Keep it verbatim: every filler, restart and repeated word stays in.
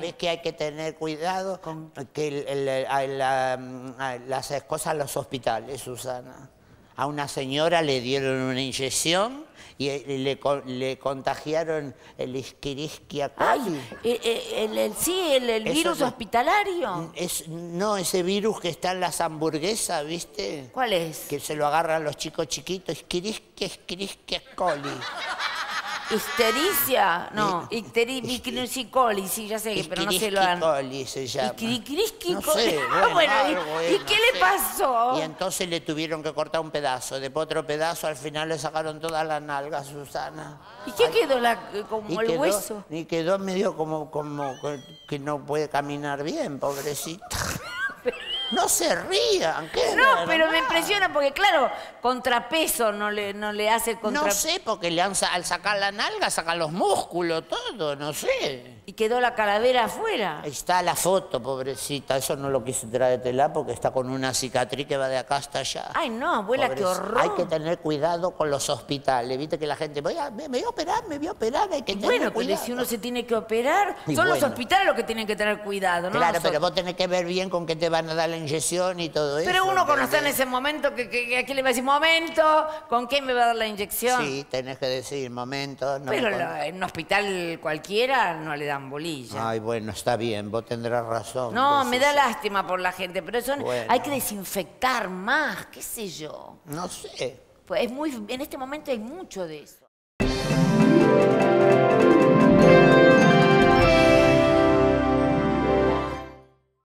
¿Sabés que hay que tener cuidado con que el, el, a la, a las cosas a los hospitales, Susana? A una señora le dieron una inyección y le, le contagiaron el Escherichia coli. El, el, el, sí, el, el virus no, hospitalario. Es, no, ese virus que está en las hamburguesas, ¿viste? ¿Cuál es? Que se lo agarran los chicos chiquitos. Escherichia, Escherichia coli. Histericia, no, ictericia coli, sí, ya sé, pero no sé lo han... coli se llama. Ictericia no coli. sé, bueno, bueno, ¿y, algo, ¿y no qué sé. le pasó? Y entonces le tuvieron que cortar un pedazo, después otro pedazo, al final le sacaron todas las nalgas, Susana. ¿Y qué Ay, quedó la, como y el quedó, hueso? Y quedó medio como, como que no puede caminar bien, pobrecita. No se rían, ¿qué? No, pero me impresiona porque, claro, contrapeso no le, no le hace contra... No sé, porque le han, al sacar la nalga sacan los músculos, todo, no sé. Y quedó la calavera afuera. Ahí está la foto, pobrecita. Eso no lo quise traértela porque está con una cicatriz que va de acá hasta allá. Ay, no, abuela, Pobrecita. qué horror. Hay que tener cuidado con los hospitales. Viste que la gente, voy a, me, me voy a operar, me voy a operar, hay que tener Bueno, cuidado. pero si uno se tiene que operar, Y son los bueno. hospitales los que tienen que tener cuidado, ¿no? Claro, Nosotros. pero vos tenés que ver bien con qué te van a dar la inyección y todo eso. Pero uno cuando está en ¿entendés? ese momento, que, que, que aquí le va a decir, momento, ¿con qué me va a dar la inyección? Sí, tenés que decir, momento. No Pero me con- la- en un hospital cualquiera no le dan bolilla. Ay, bueno, está bien, vos tendrás razón. No, pues, me sí, da sí. lástima por la gente, pero eso Bueno. hay que desinfectar más, qué sé yo. No sé. Pues es muy, en este momento hay mucho de eso.